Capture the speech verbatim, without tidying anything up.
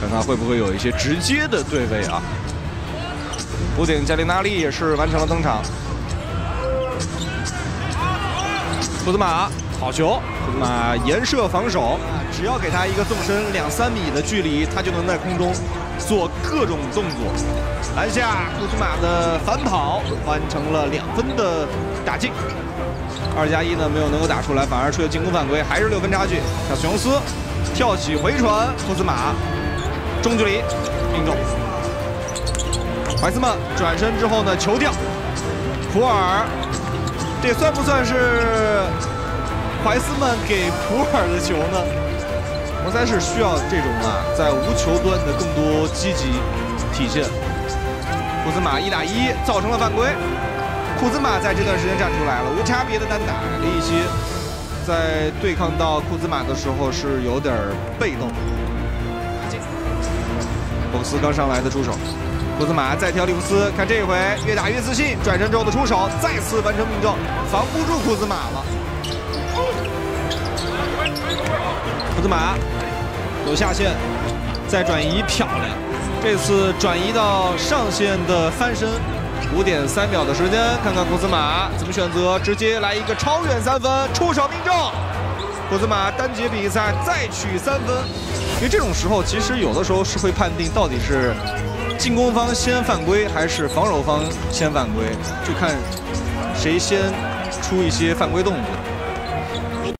看看会不会有一些直接的对位啊。弧顶加里纳利也是完成了登场。库兹马好球，库兹马沿射防守， 只要给他一个纵身两三米的距离，他就能在空中做各种动作。篮下库兹马的反跑完成了两分的打进。二加一呢没有能够打出来，反而出现进攻犯规，还是六分差距。小琼斯跳起回传，库兹马中距离命中。怀斯曼转身之后呢，球掉，普尔，这算不算是怀斯曼给普尔的球呢？摩赛是需要这种啊，在无球端的更多积极体现。库兹马一打一造成了犯规，库兹马在这段时间站出来了，无差别的单打，利奇在对抗到库兹马的时候是有点被动。布克斯刚上来的出手。库兹马再挑利弗斯，看这一回越打越自信，转身之后的出手再次完成命中，防不住库兹马了。库兹马有下线，再转移漂亮，这次转移到上线的翻身，五点三秒的时间，看看库兹马怎么选择，直接来一个超远三分，出手命中。库兹马单节比赛再取三分，因为这种时候其实有的时候是会判定到底是进攻方先犯规还是防守方先犯规，就看谁先出一些犯规动作。